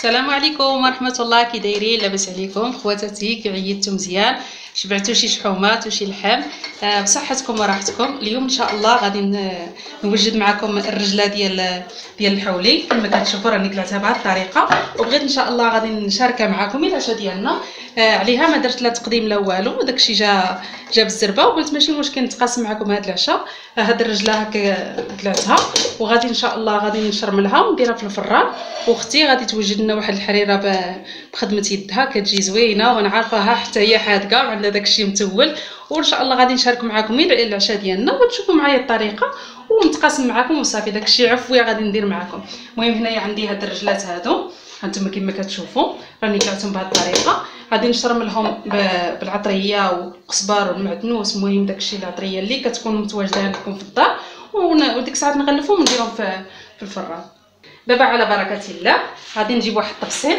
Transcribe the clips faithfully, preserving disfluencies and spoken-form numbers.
السلام عليكم ورحمه الله. كي دايرين؟ لاباس عليكم خواتاتي؟ كي عيطتوا مزيان؟ شبعتوا شي شحومات وشي لحم؟ آه بصحتكم وراحتكم. اليوم ان شاء الله غادي نوجد معكم الرجله ديال ديال الحولي كما كتشوفوا راني كلعتها بهذه الطريقه، وبغيت ان شاء الله غادي نشاركها معكم العشاء ديالنا. آه عليها ما درت لا تقديم لا والو، داكشي جا جا بالزربه، وقلت ماشي مشكل نتقاسم معكم هذا العشاء. آه هاد الرجله هكا كلعتها، وغادي ان شاء الله غادي نشرملها ونديرها في الفران. واختي غادي توجد لنا واحد الحريره بخدمه يدها كتجي زوينه، وانا عارفاها حتى هي حادقه وعندها داكشي متول. وان شاء الله غادي نشارك معكم العشاء ديالنا وتشوفوا معايا الطريقه ونتقاسم معكم وصافي. داكشي عفويه غادي ندير معكم. المهم هنايا عندي هاد الرجلات هادو هانتوما كما كتشوفوا راني كلعتهم بهذه الطريقه. غادي نشرملهم بالعطريه والقزبر والمعدنوس، المهم داكشي العطريه اللي كتكون متواجده لكم في الدار، وديك الساعات نغلفهم ونديرهم في في الفران. دابا على بركه الله غادي نجيب واحد الطبسيل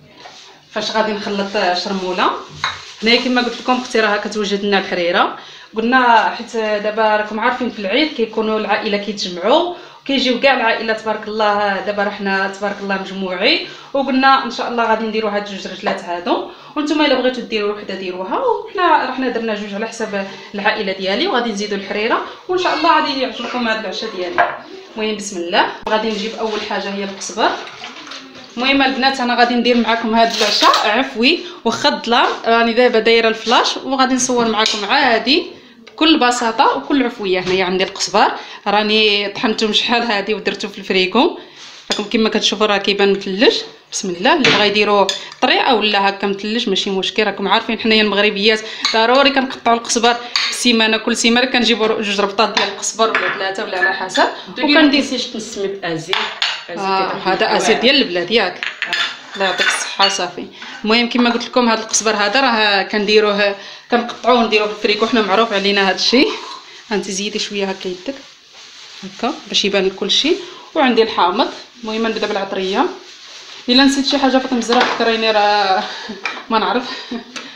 فاش غادي نخلط شرموله. هنايا كما قلت لكم اختي راها كتوجد لنا الحريره. قلنا حيت دابا راكم عارفين في العيد كيكونوا العائله كيتجمعوا كيجيو كاع العائله تبارك الله. دابا رحنا تبارك الله مجموعين، وقلنا ان شاء الله غادي نديروا هاد جوج رجلات هادو، وانتم الا بغيتوا ديروا وحده ديروها، وحنا رحنا درنا جوج على حساب العائله ديالي. وغادي نزيدوا الحريره وان شاء الله غادي يعجبكم هذا العشاء ديالي. المهم بسم الله. غادي نجيب اول حاجه هي القزبر. المهم البنات انا غادي ندير معكم هذا العشاء عفوي واخا الظلام، راني دابا دايره الفلاش وغادي نصور معكم عادي بكل بساطه وكل عفويه. هنايا عندي القزبر راني طحنته شحال هادي ودرته في الفريكو، راكم كما كتشوفوا راه كيبان مثلج. بسم الله. اللي بغا يديروا طريقه ولا هكا مثلج ماشي مشكل، راكم عارفين حنايا المغربيات ضروري كنقطعوا القزبر في السيمانه، كل سيمانه كنجيبوا جوج ربطات ديال القزبر ولا ثلاثه ولا على حسب. وكندير تنسمي بازير. آه هذا ازير ديال البلاد ياك. الله يعطيك الصحه صافي. المهم كما قلت لكم هذا القزبر هذا راه كنديروه كنقطعوه ونديروه في الفريكو، حنا معروف علينا هذا الشيء. هانتي زيدي شويه هكا يدك هكا باش يبان لك كلشي. وعندي الحامض. المهم نبدا بالعطريه. الا نسيت شي حاجه فاطمه الزرع فكريني راه ما نعرف.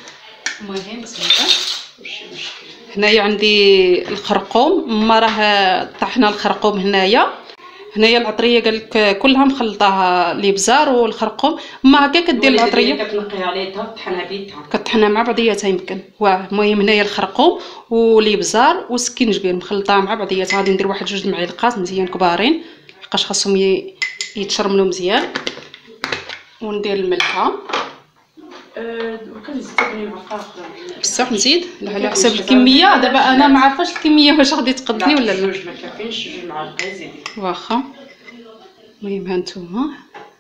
المهم بسم الله. هنايا عندي الخرقوم، ما راه طحنا الخرقوم هنايا. هنايا العطريه قال لك كلها مخلطاها الابزار والخرقوم، ما هكا كدير العطريه كتنقي عليها طحنها بيدها كطحنها مع بعضياتها يمكن. واه المهم هنايا الخرقوم والابزار والسكينجبير مخلطاها مع بعضياتها. غادي ندير واحد جوج معلقات مزيان كبارين لحقاش خاصهم يتشرملوا مزيان. وندير الملحه. أه وكنزيد تبني معلقه اخرى بصح نزيد على حسب الكميه. دابا انا ما عارفاش الكميه واش غادي تقدني ولا لا. جوج ما كافينش، جوج معالق زيدي واخا. المهم هانتوما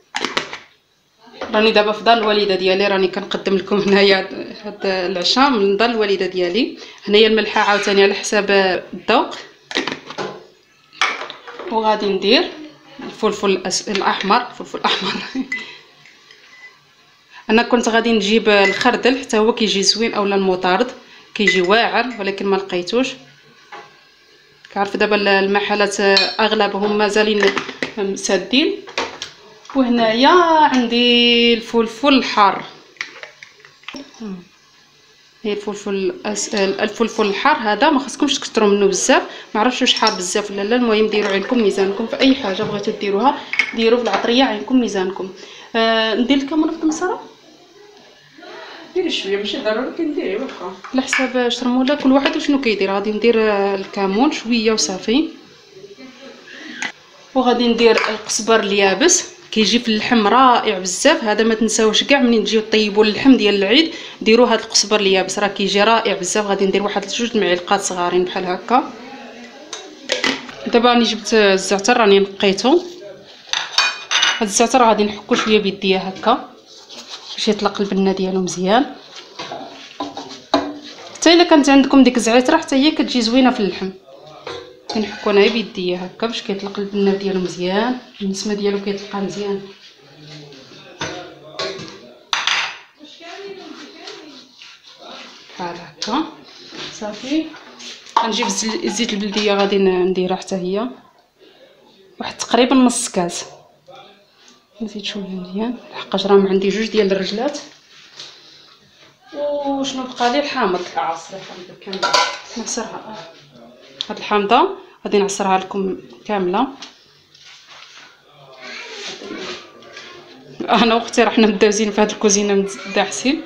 راني دابا في دار الوالده ديالي، راني كنقدم لكم هنايا هاد العشاء من دار الوالده ديالي. هنايا الملحه عاوتاني على حساب الذوق. وغادي ندير الفلفل الاحمر. الفلفل الاحمر انا كنت غادي نجيب الخردل حتى هو كيجي زوين، اولا المطارد كيجي واعر ولكن ما لقيتوش. كعرف دابا المحلات اغلبهم مازالين سادين. وهنايا عندي الفلفل الحار. هي الفلفل الفلفل الحار هذا ما خاصكمش تكثروا منه بزاف، ما عرفتش واش حار بزاف ولا لا. المهم ديروا عينكم ميزانكم في اي حاجه بغيتوا ديروها، ديروا في العطريه عينكم ميزانكم. آه ندير الكمون في المسره. ديري شويه ماشي ضروري كنديري واخا على حساب شرموله كل واحد وشنو كيدير. غادي ندير الكمون شويه وصافي. وغادي ندير القزبر اليابس كيجي في اللحم رائع بزاف. هذا ما تنساوش كاع منين تجيو طيبوا اللحم ديال العيد ديروا هذا القزبر اليابس راه كيجي رائع بزاف. غادي ندير واحد جوج معلقات صغارين بحال هكا. دابا راني جبت الزعتر راني نقيته. هاد الزعتر غادي نحكو شويه بيديا هكا باش يطلق البنه ديالو مزيان. حتى الا كانت عندكم ديك الزعتره حتى هي كتجي زوينه في اللحم. كنحكو انا بيديا هكا باش كيطلق البنه ديالو مزيان، النسمه ديالو كيطلق مزيان بحال هكا صافي. غنجيب الزيت البلديه غادي نديرها حتى هي واحد تقريبا نص كاس. نزيد شويه مزيان لحقاش راهم عندي جوج ديال الرجلات. وشنو بقى لي؟ الحامض. عصري حامض كامل نعصرها. هاد الحامضه غادي نعصرها لكم كامله. انا واختي رحنا مدازين في هذه الكوزينه داحسين.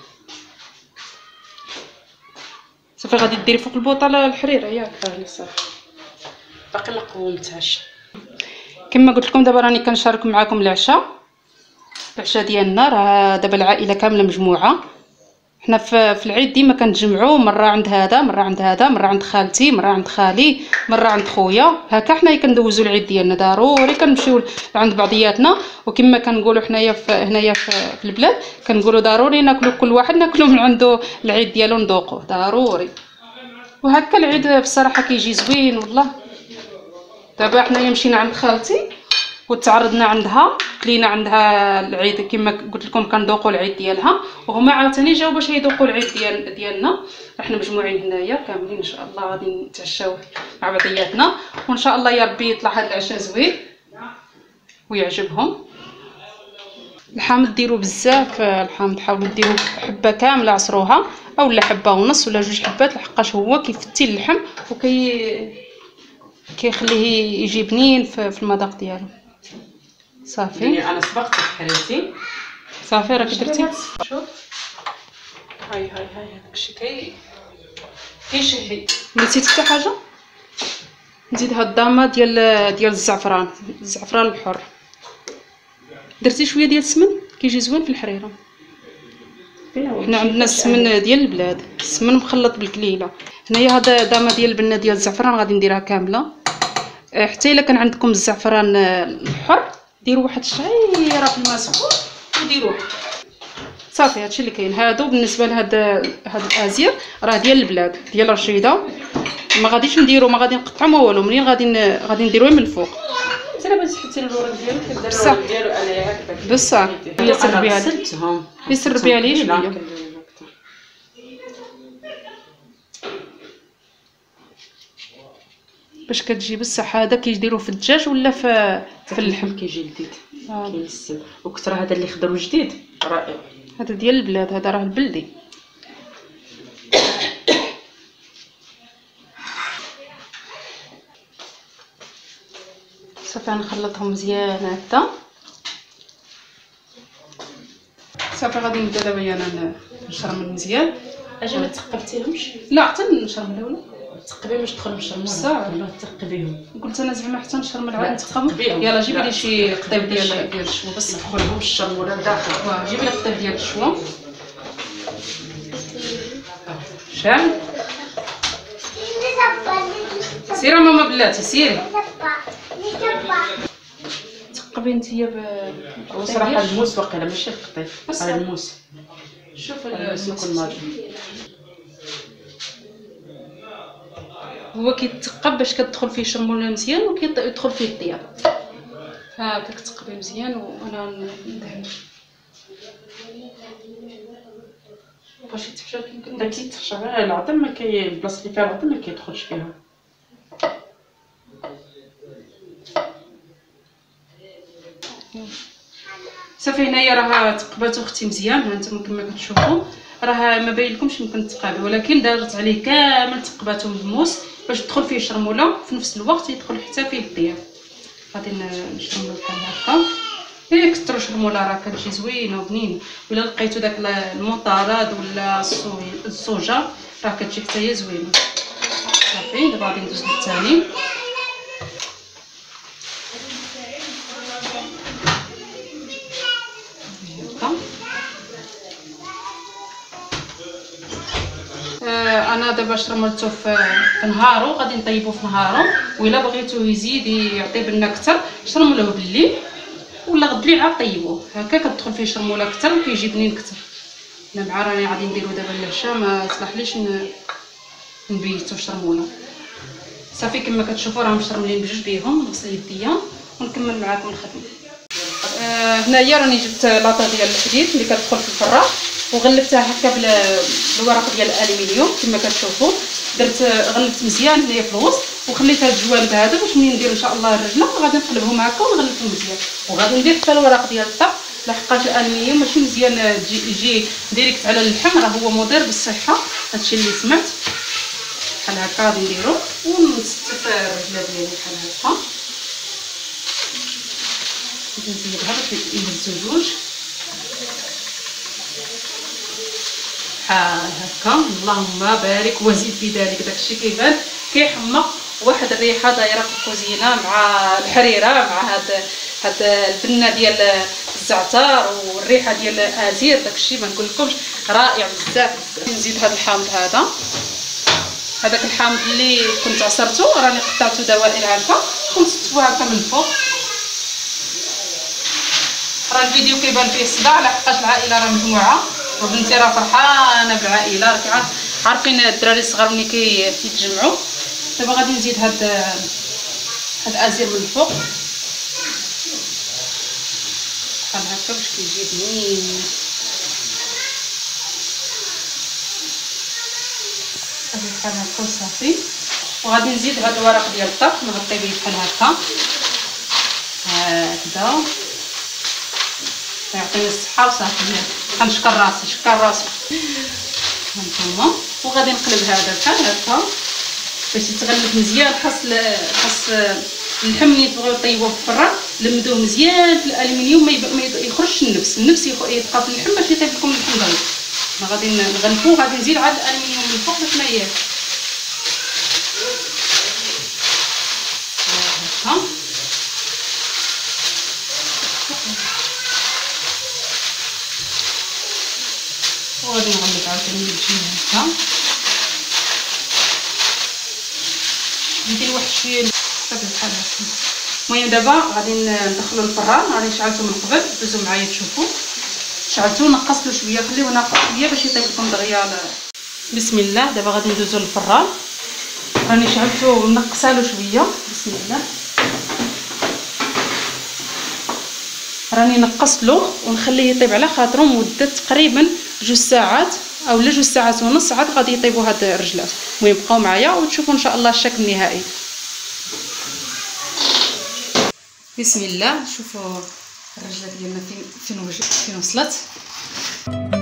صافي غادي ديري فوق البوطه الحريره ياك؟ اه صافي باقي ما قومتهاش. كما قلت لكم دابا راني كنشارك معكم العشاء العشاء ديالنا. راه دابا العائله كامله مجموعه. حنا في العيد ديما كنتجمعوا، مره عند هذا مره عند هذا، مره عند خالتي مره عند خالي مره عند خويا. هكا حنا كندوزوا العيد ديالنا، ضروري كنمشيو عند بعضياتنا. وكما كنقولوا حنايا في هنايا في البلاد كنقولوا ضروري ناكلوا كل واحد ناكلوا من عنده العيد ديالو نذوقوه ضروري. وهكا العيد بصراحه كيجي زوين والله. دابا حنايا مشينا عند خالتي وتعرضنا عندها، كلينا عندها العيد كما قلت لكم كنذوقوا العيد ديالها، وهما عاوتاني جاوا باش يذوقوا العيد ديال ديالنا. احنا مجموعين هنايا كاملين ان شاء الله غادي نتعشاو مع بعضياتنا، وان شاء الله يا ربي يطلع هذا العشاء زوين ويعجبهم. الحامض ديروا بزاف الحامض، حاولوا ديروا حبه كامله عصروها اولا حبه ونص ولا جوج حبات، لحقاش هو كيفتي اللحم وكي كيخليه يجي بنين في المذاق ديالو. صافي يعني انا سبقت حريتي. صافي راك درتي. شوف هاي هاي هاي داكشي كي كيشهي. نسيت حتى حاجه، نزيد هاد الضامه ديال ديال الزعفران، الزعفران الحر. درتي شويه ديال السمن كيجي زوين في الحريره. حنا عندنا السمن ديال البلاد، السمن مخلط بالكليله. هنايا هذا دامه ديال البنه ديال الزعفران غادي نديرها كامله. حتى الا كان عندكم الزعفران الحر ديروا واحد الشعيره في الماء سخون وديروه. صافي هادشي اللي كاين. هادو بالنسبه لهاد هاد الازير راه ديال البلاد ديال رشيده، ما غاديش نديرو ما غادي نقطعو ما والو، منين غادي غادي نديروه من الفوق. سير باش تحطي الورق ديالو كدير الورق ديالو انايا هكذا بصح هي سربي عليه غسلتهم يسربي عليه شويه باش كتجي بصح. هذا كيديروه في الدجاج ولا في في اللحم؟ كيجي لذيذ كينسل. وكثر هذا اللي خضر وجديد رائع. هذا ديال البلاد، هذا راه البلدي. صافي نخلطهم مزيان هكا. صافي غادي نبدا دابا انا نشرمل مزيان. اجي ما تقبتيهمش؟ لا حتى نشرمل ولا تقبي باش تدخل بالشرمول. بصح تقبيهم. قلت انا زعما حتى نشرمل عاد نتقب. يلا جيبي لي شي قطيب ديال ديال الشوا بس ندخلهم الشرموله لداخل. واه جيبي لي قطيب ديال الشوا. شحال سيري ماما بلاتي سيري تقبي نتيا ب وصراحه الموس واقيلا ماشي القطيب، هذا الموس. شوف الموس الماضي هو كيتقب باش كتدخل فيه شرموله مزيان وكيدخل فيه الطياب. هاكا كتقبي مزيان وانا ندهن باش يتفشل. يمكن داك يتفشل العظم ما كاين البلاصه اللي فيها العظم ما كيدخلش فيها. صافي هنايا راه تقبات اختي مزيان. ها نتوما كما كتشوفوا راه ما باين لكمش يمكن تقابي، ولكن دارت عليه كامل تقباتو بالموس باش تدخل فيه شرموله في نفس الوقت يدخل حتى فيه الطياب. غادي نشرملو بحال هكا. الا كثروا شرموله راه كتجي زوينه وبنينه، ولا لقيتو داك المطارد ولا الصوجا راه كتجي حتى هي زوينه. صافي دابا غادي ندوز للثاني. انا دابا شرملته في نهارو غادي نطيبو في نهارو، وإلا بغيتو يزيد يعطي بنا اكثر شرملوه بالليل ولا غد لي عاد طيبوه. هكا كتدخل فيه شرموله اكثر وكيجي بنين اكثر. انا مع راني غادي نديرو دابا العشاء ما يصلحليش نبيتو شرموله. صافي كما كتشوفوا راهم مشرملين بجوج بيهم. نغسل يديا ونكمل معاكم الخدمه. آه هنايا راني جبت لاطه ديال الحديد اللي كتدخل في الفران وغلفتها هكا بالورق ديال الالومنيوم كما كتشوفوا. درت غلفت مزيان هنايا في الوسط وخليتها الجوانب هذا باش منين ندير ان شاء الله الرجله غادي نقلبهم هكا ونغلفهم مزيان. وغادي ندير حتى الورق ديال الطاق لحقاش الالومنيوم ماشي مزيان يجي ديريكت على اللحم، راه هو مضر بالصحه. هادشي اللي سمعت. بحال هكا غادي نديرو ونستف الرجله ديالي بحال هكا نزيدها باش يهزو جوج بحال هكا. اللهم بارك وزيد في ذلك. داكشي كيبان كيحمق، واحد الريحه دايره في الكوزينه مع الحريره مع هاد هاد البنه ديال الزعتر والريحه ديال الازير. داكشي ما نقولكمش رائع بزاف بزاف. نزيد هاد الحامض هذا، هذاك الحامض اللي كنت عصرته راني قطعته دوائر هكا ونسيتوه هكا من الفوق. راه الفيديو كيبان فيه صداع لحقاش العائله راه مجموعه وبنتي راه فرحانه بالعائله. راك عارفين الدراري الصغار ملي كيتجمعوا. دابا غادي نزيد هاد هاد الازير من الفوق بحال هكا باش كيجي بنين. صافي بحال هكا وصافي. وغادي نزيد هاد الورق ديال الطرف نغطي به بحال هكا هكذا يعطيني الصحه وصافي. غنشكر راسي شكر راسي هانتوما. وغادي نقلب هذا بحال هكا باش يتغلف مزيان. خاص خاص اللحم ملي تبغيو طيبوه في الفران لمدوه مزيان في الالومنيوم ما يخرجش النفس النفس يبقى في اللحم باش يطيب لكم اللحم دغيا. غادي نغلفوه. غادي نزيد عاد الالومنيوم من الفوق باش ما ي هكا. وغادي نغلف عاوتاني الجهه هكا. ندير واحد شويه صافي بحال هكا. المهم دابا غادي ندخلو الفران. راني شعلته من قبل دوزو معايا تشوفوا. شعلته نقصتو شويه خليوه ناقص شويه باش يطيب لكم دغيا. بسم الله. دابا غادي ندوزو للفران. راني شعلته منقصالو شويه. بسم الله. راني نقصت له ونخليه يطيب على خاطرو مده تقريبا جوج ساعات او لا جوج ساعات ونص عاد غادي يطيبوا هاد الرجلات. المهم بقاو معايا وتشوفوا ان شاء الله الشكل النهائي. بسم الله. شوفوا الرجله ديالنا فين فين وصلت.